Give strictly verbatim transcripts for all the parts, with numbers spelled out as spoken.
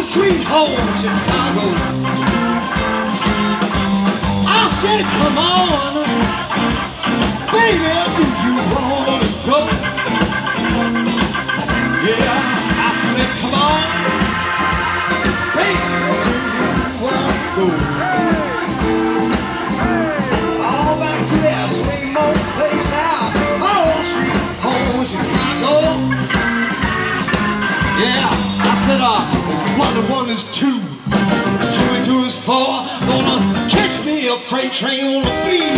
sweet home Chicago. I said, come on, baby, do you want to go? Yeah, I said, come on, baby, do you want to go? All back to that same old place now. Oh, sweet home Chicago. Yeah, I said, uh, one and one is two, two and two is four. Gonna catch me a freight train on the beat.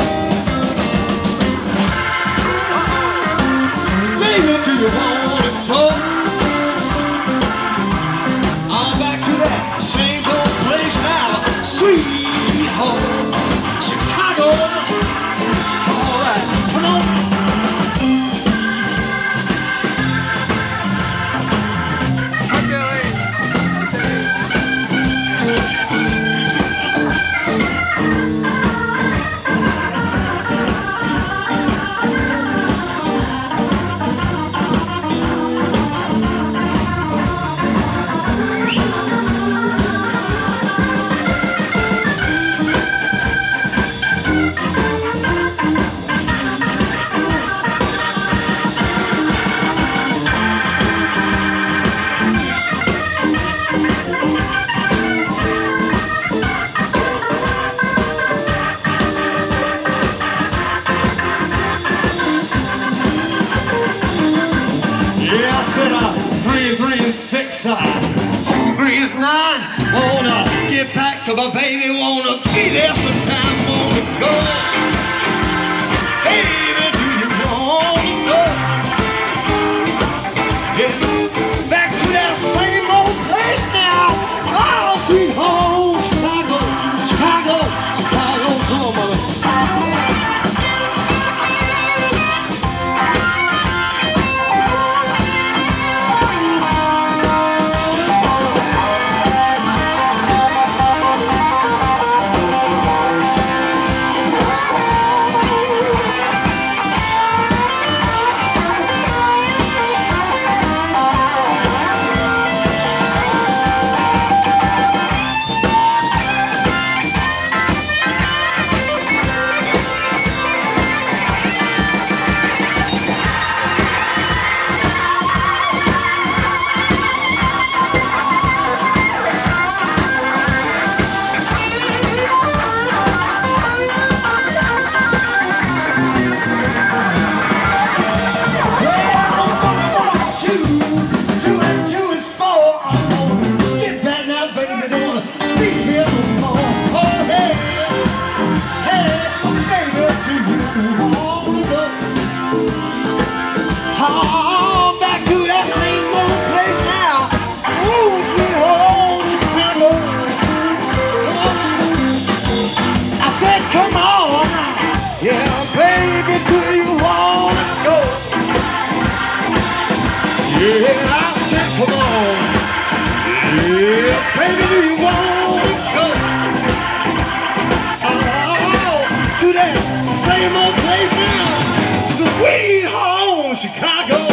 Baby, do you wanna go? I'm back to that same old place now. Sweet home Chicago. All right, come on. Six, uh, six and three is nine. Wanna get back to my baby, wanna be there sometime, wanna go. Baby, do you wanna go? Yeah, back to that same old place now. Oh, sweet home Chicago, Chicago, Chicago. Come on, mother. Come on, yeah, baby, do you wanna go? Yeah, I said, come on, yeah, baby, do you wanna go? Oh, to that same old place now, sweet home Chicago.